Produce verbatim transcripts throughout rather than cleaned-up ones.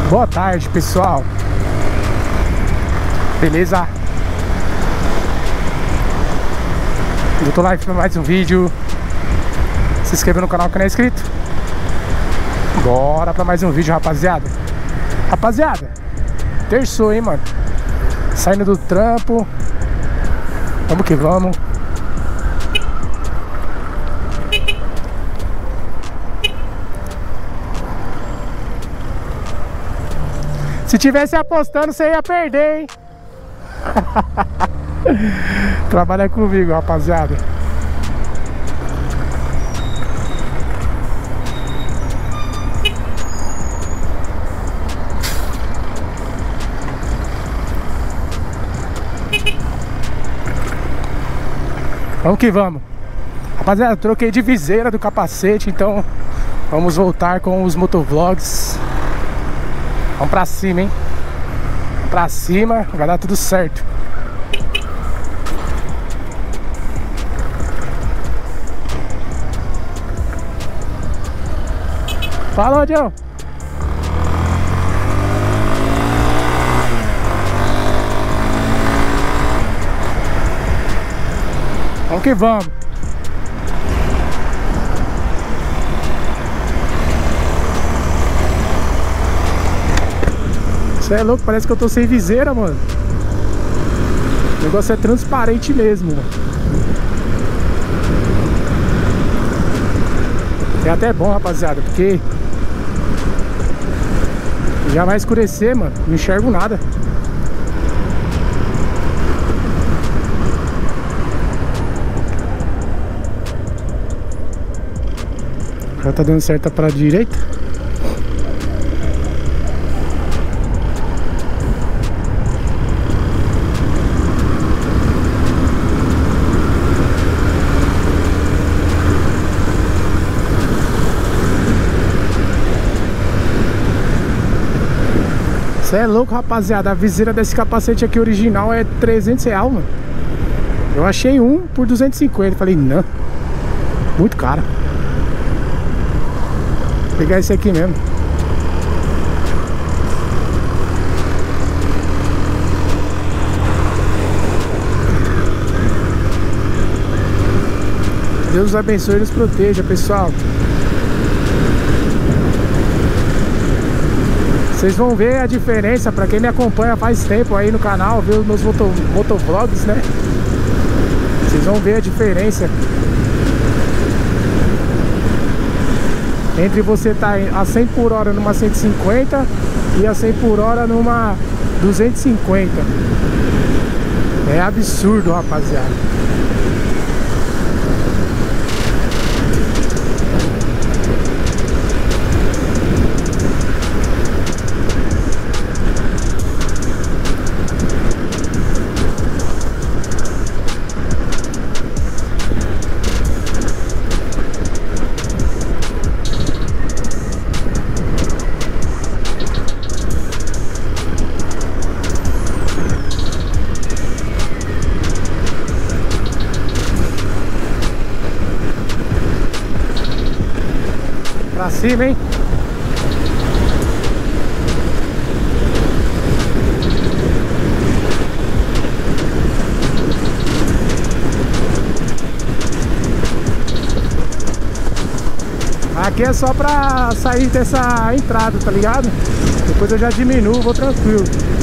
Boa tarde, pessoal. Beleza? Eu tô live pra mais um vídeo. Se inscreva no canal que não é inscrito. Bora pra mais um vídeo, rapaziada. Rapaziada, terçou, hein, mano. Saindo do trampo. Vamos que vamos. Se tivesse apostando, você ia perder, hein? Trabalha comigo, rapaziada. Vamos que vamos. Rapaziada, troquei de viseira do capacete, então vamos voltar com os motovlogs. Vamos pra cima, hein? Pra cima, vai dar tudo certo. Falou, Joe! Vamos que vamos! Você é louco, parece que eu tô sem viseira, mano. O negócio é transparente mesmo, mano. É até bom, rapaziada, porque já vai escurecer, mano. Não enxergo nada. Já tá dando certo pra direita. Você é louco, rapaziada. A viseira desse capacete aqui original é trezentos reais, mano. Eu achei um por duzentos e cinquenta. Falei, não, muito caro. Vou pegar esse aqui mesmo. Deus os abençoe e nos proteja, pessoal. Vocês vão ver a diferença, pra quem me acompanha faz tempo aí no canal, vê os meus moto, motovlogs, né? Vocês vão ver a diferença entre você estar tá a cem por hora numa cento e cinquenta e a cem por hora numa duzentos e cinquenta. É absurdo, rapaziada. Pra cima, hein? Aqui é só pra sair dessa entrada, tá ligado? Depois eu já diminuo, vou tranquilo.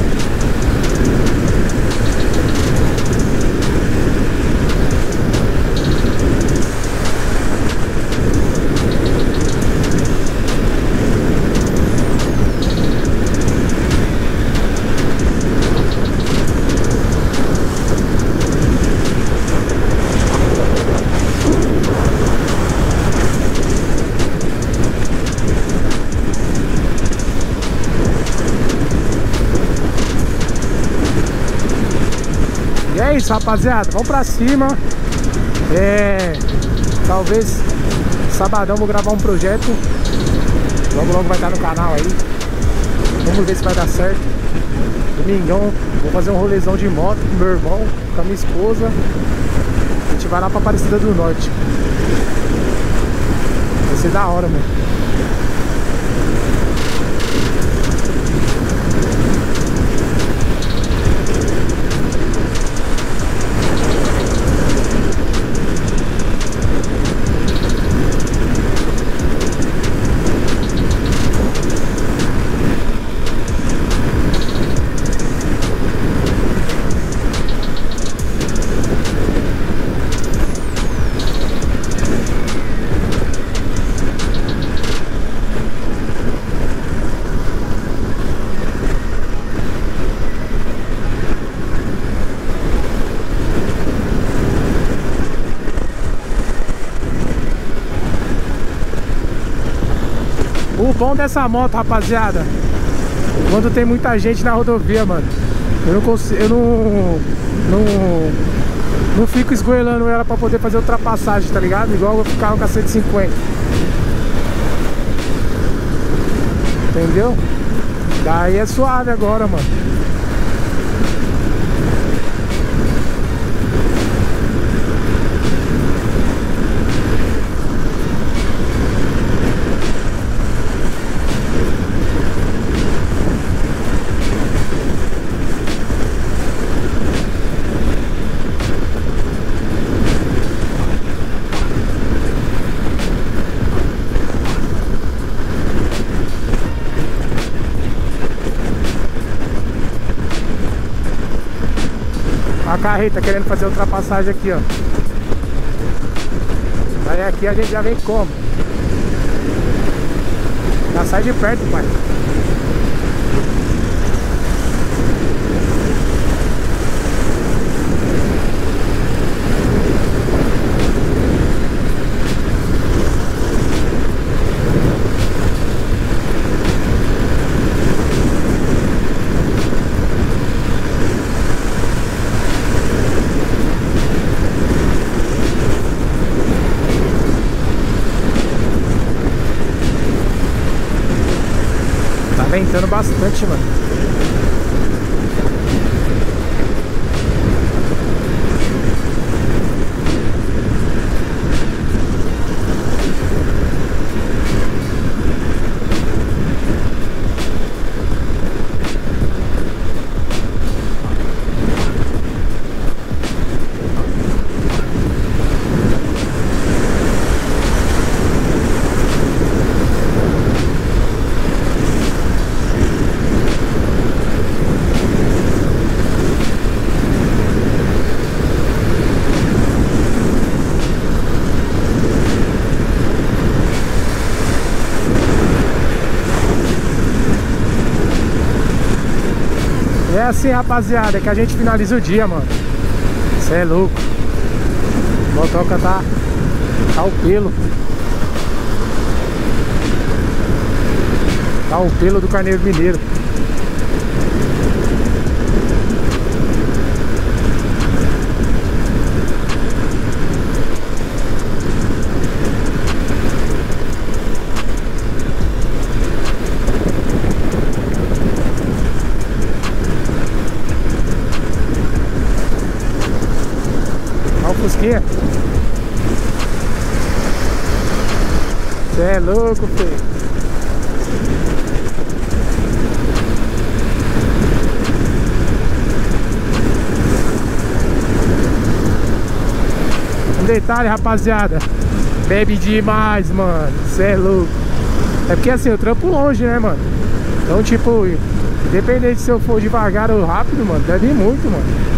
E é isso, rapaziada, vamos pra cima. É, talvez sabadão vou gravar um projeto. Logo logo vai estar no canal aí. Vamos ver se vai dar certo. Domingão, vou fazer um rolezão de moto com meu irmão, com a minha esposa. A gente vai lá pra Aparecida do Norte. Vai ser da hora, mano. O bom dessa moto, rapaziada, quando tem muita gente na rodovia, mano, eu não consigo, eu não, não, não fico esgoelando ela pra poder fazer ultrapassagem, tá ligado? Igual eu ficava com a cento e cinquenta. Entendeu? Daí é suave agora, mano. A carreta querendo fazer ultrapassagem aqui, ó. Aí aqui a gente já vem como? Já sai de perto, pai. Ventando bastante, mano. É assim, rapaziada, que a gente finaliza o dia, mano. Cê é louco. O motoca tá Tá o pelo Tá o pelo do carneiro mineiro. Fusquinha. Cê é louco, filho. Um detalhe, rapaziada, bebe demais, mano. Cê é louco. É porque assim, eu trampo longe, né, mano? Então, tipo, independente se eu for devagar ou rápido, mano, bebe muito, mano.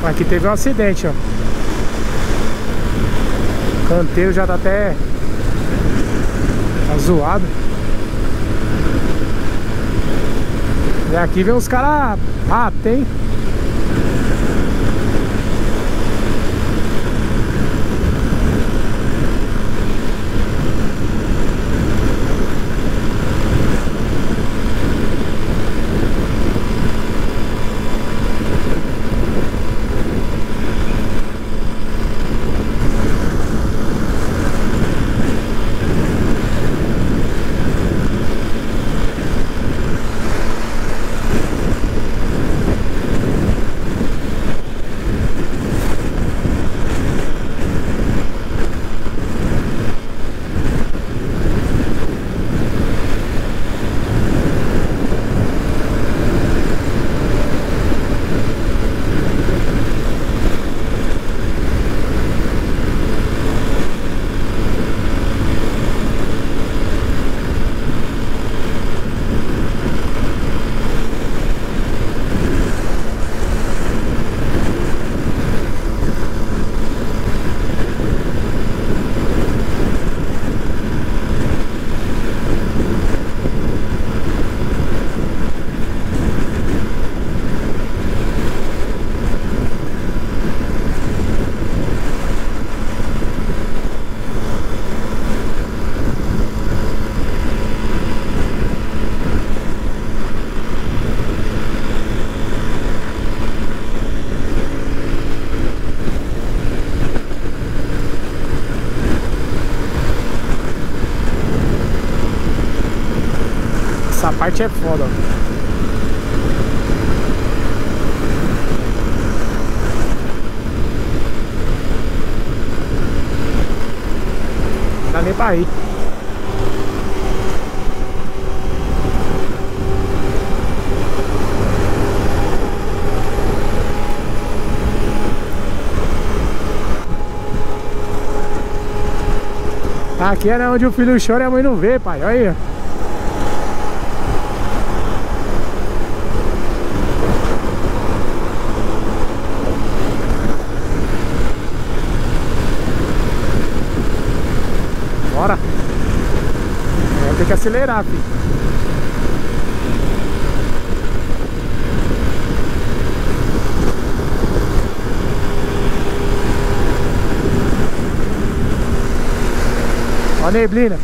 Aqui teve um acidente, ó. O canteiro já tá até tá zoado. E aqui vem os caras. Ah, tem. Essa parte é foda, ó. Não dá nem pra ir. Aqui é onde o filho chora e a mãe não vê, pai. Olha aí. Bora. É, tem que acelerar, filho. Ó a neblina.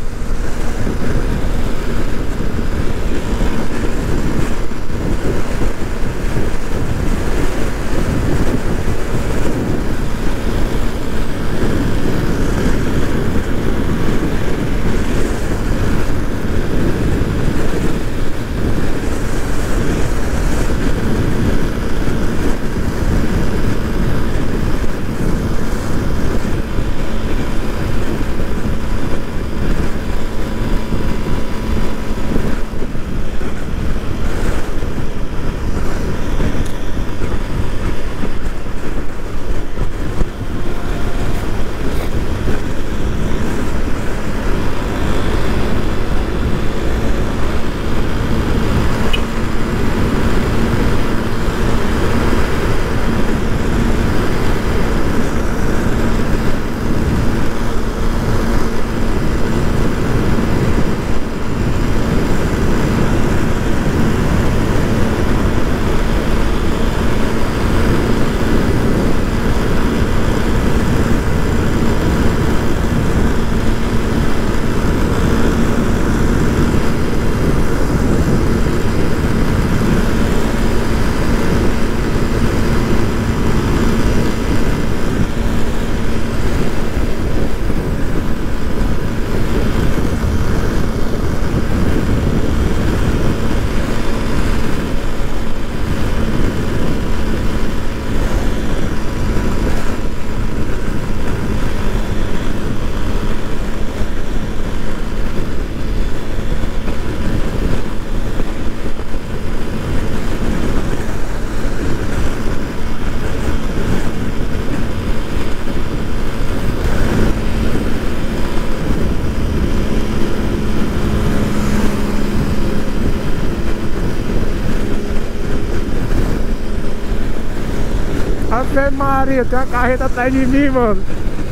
Ave Maria, tem uma carreta atrás de mim, mano.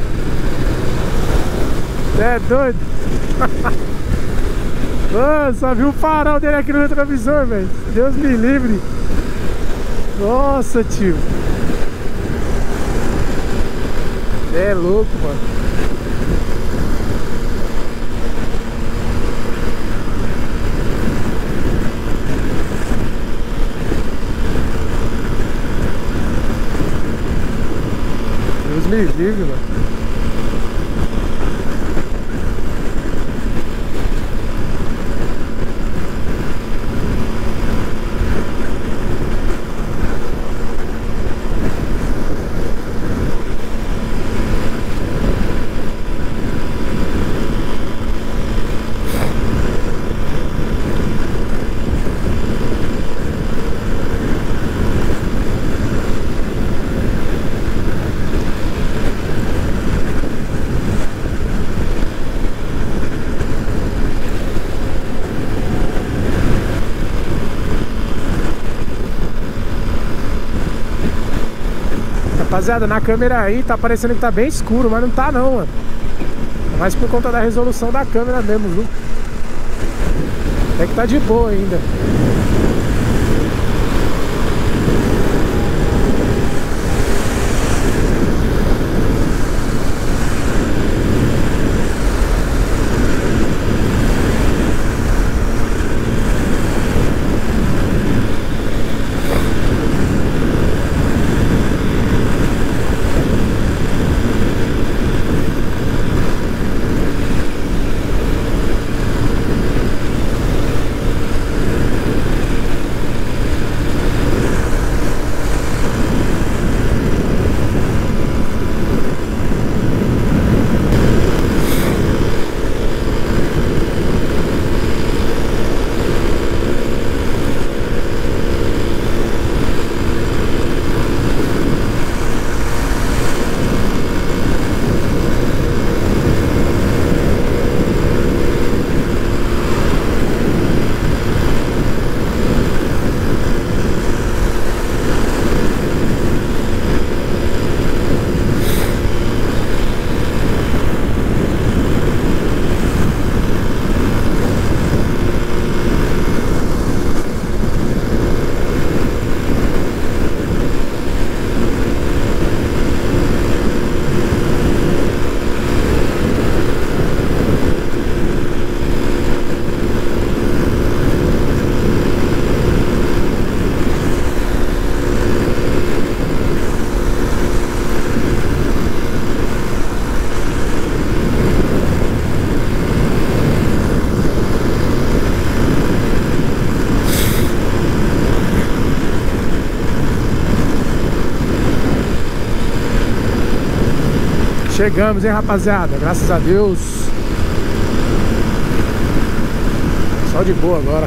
Você é doido? Mano, só vi o farol dele aqui no retrovisor, velho. Deus me livre. Nossa, tio. É louco, mano. Deus me livre, mano. Rapaziada, na câmera aí tá parecendo que tá bem escuro, mas não tá não, mano. Mas por conta da resolução da câmera mesmo, viu? É que tá de boa ainda. Chegamos, hein, rapaziada? Graças a Deus. Só de boa agora.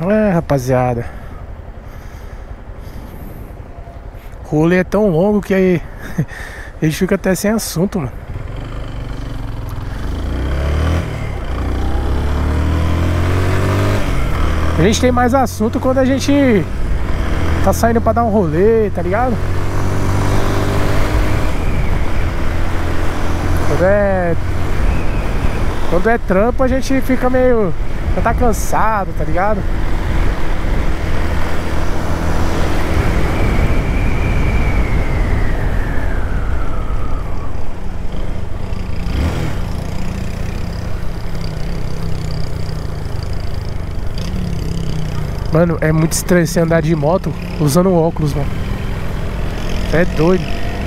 É, rapaziada, o rolê é tão longo que aí a gente fica até sem assunto, mano. A gente tem mais assunto quando a gente tá saindo pra dar um rolê, tá ligado? Quando é... Quando é trampo a gente fica meio... Já tá cansado, tá ligado? Mano, é muito estranho você andar de moto usando óculos, mano. É doido.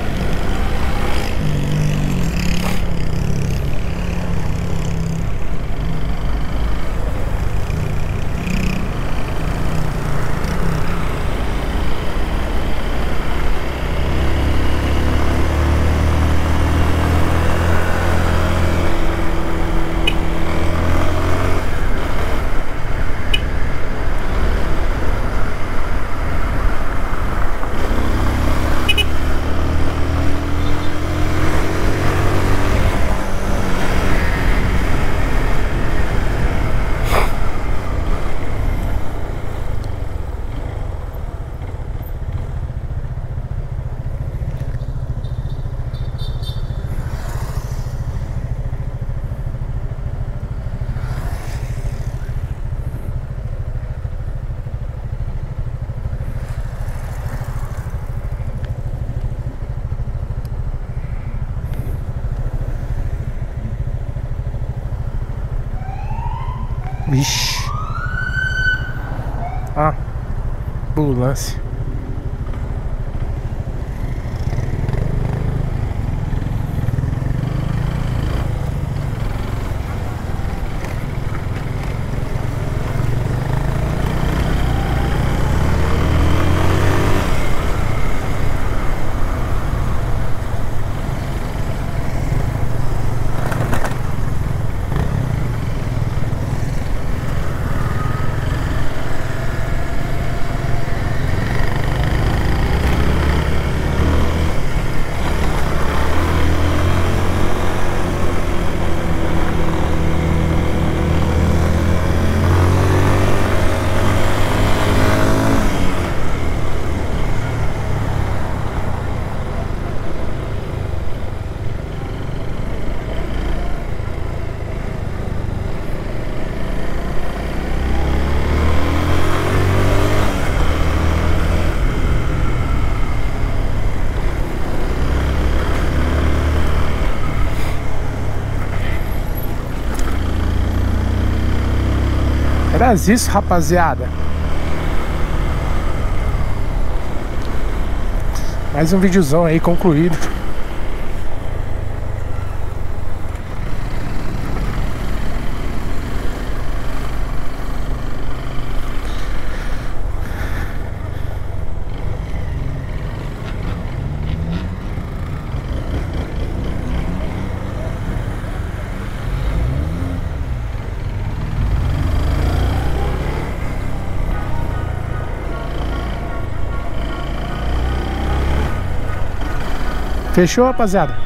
Vixe. Ah, ambulância. Era isso, rapaziada. Mais um videozão aí concluído. Fechou, rapaziada?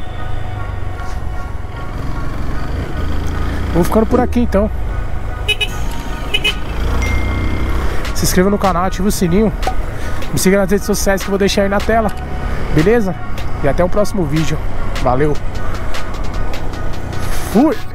Vou ficando por aqui então. Se inscreva no canal, ativa o sininho. Me siga nas redes sociais que eu vou deixar aí na tela. Beleza? E até o próximo vídeo. Valeu. Fui!